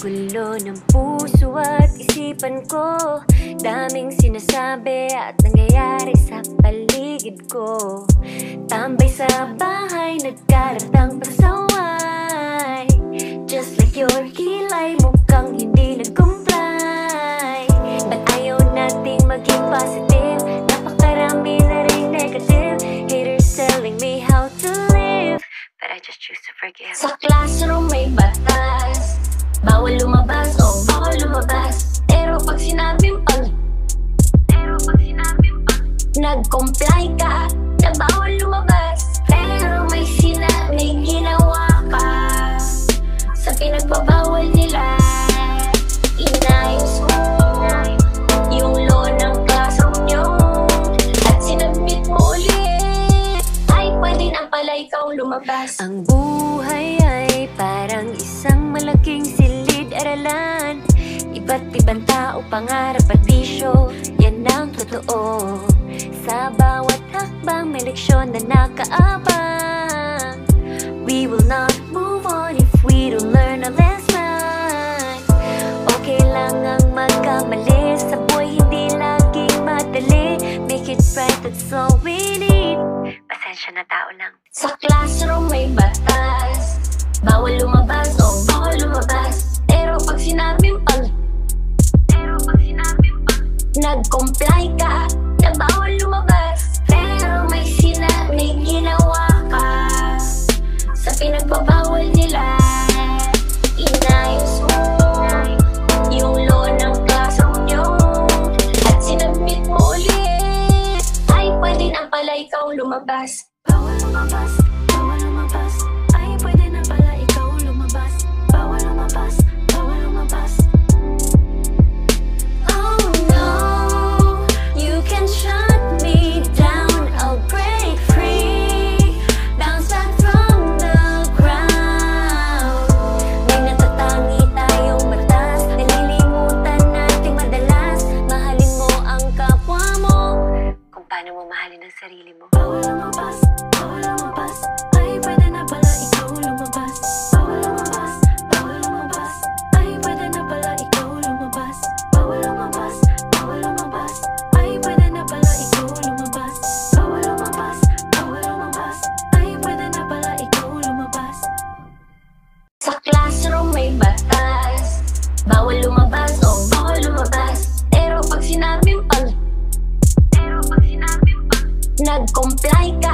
gulo ng puso at isipan ko. Daming sinasabi at nangyayari sa paligid ko. Tambay sa bahay, nagkaratang pasaway. Just like your kilay, mukhang hindi nag-comply. Ba't ayaw nating maging positive? Napakarami na rin negative. Haters telling me how to live, but I just choose to forgive. Sa classroom may batas, bawal lumabas o bawal lumabas. Pero pag sinabing nag-comply ka, na bawal lumabas. Pero may ginawa ka sa pinagbabawal nila. Inayos mo yung law ng classroom nyo at sinabit mo ulit. Ay, pwede na pala ikaw lumabas. Ang buhay ay parang isang malaking silid-aralan. Iba't ibang tao, pangarap at bisyo, yan ang totoo. Sa bawat hakbang may leksyon na nakaabang. We will not move on if we don't learn a lesson. Okay lang ang magkamali, sa buhay hindi laging madali. Make it right, that's all we need. Pasensya na, tao lang. Sa classroom may batas, bawal lumabas o bawal lumabas. Pero pag sinabing nag-comply ka, na bawal lumabas. Pero may ginawa ka sa pinagbabawal nila. Inayos mo yung law ng classroom nyo at sinabit mo ulit. Ay, pwede na pala ikaw lumabas. Bawal lumabas, bawal lumabas. Ay, pwede na pala ikaw lumabas. Bawal lumabas, bawal lumabas. Paano mo mahalin ang sarili mo? Bawal lumabas, bawal lumabas. Ay, pwede na pala ikaw lumabas. Bawal lumabas, bawal lumabas. Ay, pwede na pala ikaw lumabas. Bawal lumabas, bawal lumabas. Ay, pwede na pala ikaw lumabas. Bawal lumabas, bawal lumabas. Ay, pwede na pala ikaw lumabas. Sa classroom may batas, bawal lumabas o bawal lumabas. Pero pag sinabing nag-comply ka,